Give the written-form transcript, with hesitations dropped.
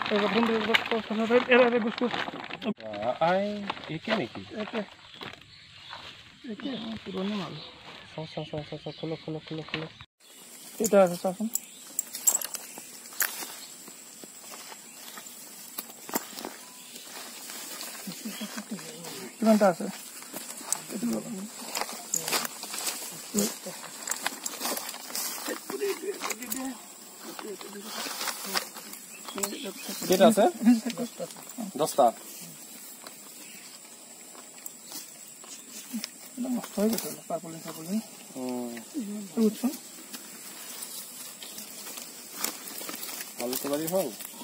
এই বন্ধ এর গুছকো আই একে নাকি একে পুরনো মাল খোলো এটা আছে শাসন কিমানটা আছে কেটা আছে 10টা এটা নষ্ট হয়ে গেছে পারপলিং বুঝছো ভালো তো বাড়ি হল